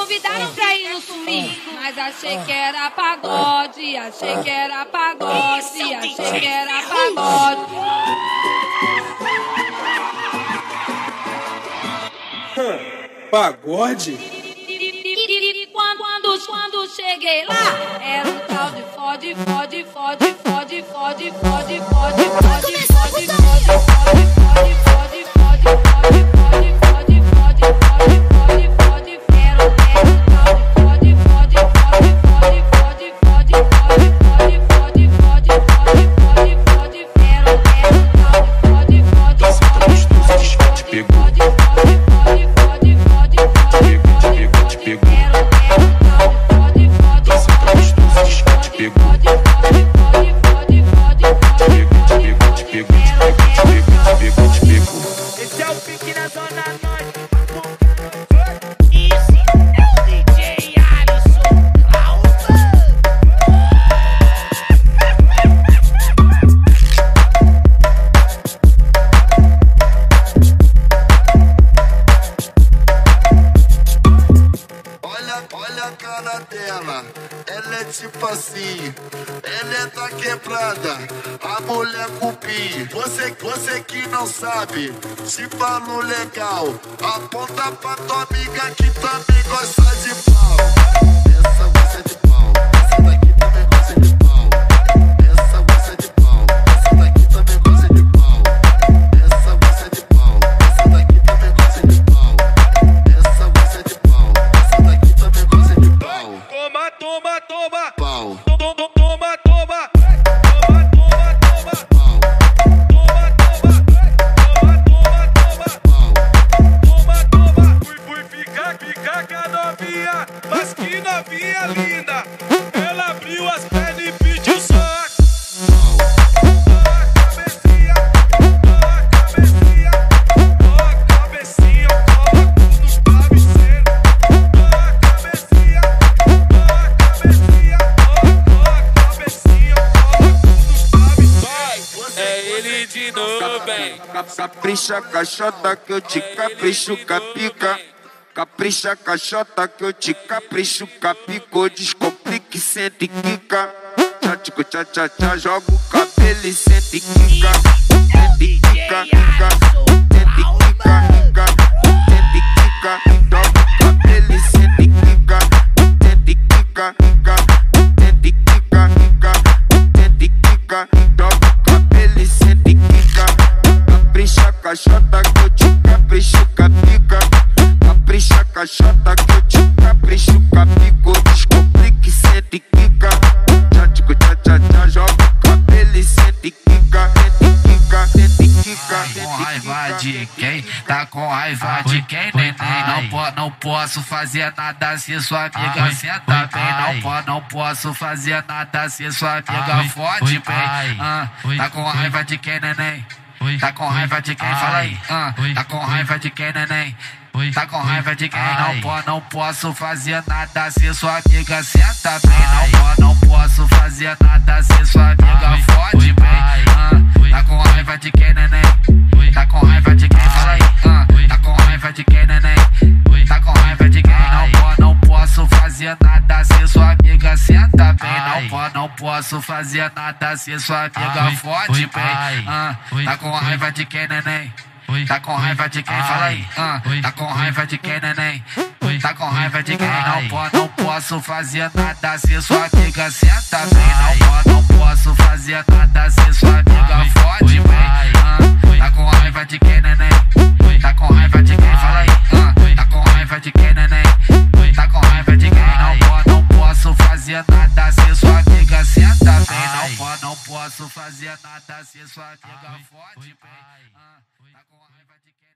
convidaram pra ir no swing, mas achei que era pagode, achei que era pagode, achei que era pagode. Pagode? E quando cheguei lá, era um tal de fode, fode, fode, fode, fode, fode, fode, fode, fode, fode, fode, fode, fode, fode, fode, esse é o pique na zona norte. Esse é o DJ Alisson Alba. Olha a cara dela, ela é tipo assim, ela é da quebrada, a mulher cupim. Você que não sabe, te falo legal, aponta pra tua amiga que também gosta de pau. Essa gosta de pau, essa daqui também gosta de pau. Essa gosta de pau, essa daqui também gosta de pau. Essa gosta de pau, essa daqui também gosta de pau. Essa gosta de pau, essa daqui também gosta de pau. Toma, toma, toma. Pau. Toma, toma, toma. Mas que novinha linda, ela abriu as pernas e pediu só a cabecinha, coloco no travesseiro. A cabecinha, coloco no travesseiro. É ele de novo, bem. Capricha caixota que eu te capricho capica. Capricha caixota que eu te capricho capicô. Descomplique, sente e quica. Tchatico, tchá, tchá, tchá. Joga o cabelo e sente e quica. Sente e quica, quica. Sente e quica, quica. Sente e quica. Joga o cabelo e sente e quica. Sente e quica, quica. Sente e quica, quica. Sente e quica. Joga o cabelo e sente e quica. Capricha caixota que eu te capricho capica. Capricha caixota que eu te capricho capico. Descomplique, sente e quica. Tchatico, tchá, tchá, tchá. Joga o cabelo e sente e quica. Sente e quica, sente e quica. Com raiva de quem? Tá com raiva de quem, neném? Não posso fazer nada se sua amiga senta bem. Não posso fazer nada se sua amiga fode bem. Tá com raiva de quem, neném? Tá com raiva de quem? Fala aí. Tá com raiva de quem, neném? Tá com raiva de quem? Não posso fazer nada se sua amiga senta bem. Não posso fazer nada se sua amiga fode bem. Tá com raiva de quem, neném? Tá com raiva de quem? Fala aí. Tá com raiva de quem, neném? Tá com raiva de quem? Não posso fazer nada se sua amiga senta bem. Não posso fazer nada se sua amiga fode bem. Tá com raiva de quem, neném? Tá com raiva de quem? Fala aí. Tá com raiva de quem, neném? Tá com raiva de quem? Não posso fazer nada se sua amiga senta bem. Não posso fazer nada se sua amiga fode bem. Tá com raiva de quem, neném? Tá com raiva de quem? Fala aí. Tá com raiva de quem, neném? Tá com raiva de quem? Não posso fazer nada se sua amiga senta bem. Não posso fazer nada se sua amiga fode bem. Tá com raiva de quem?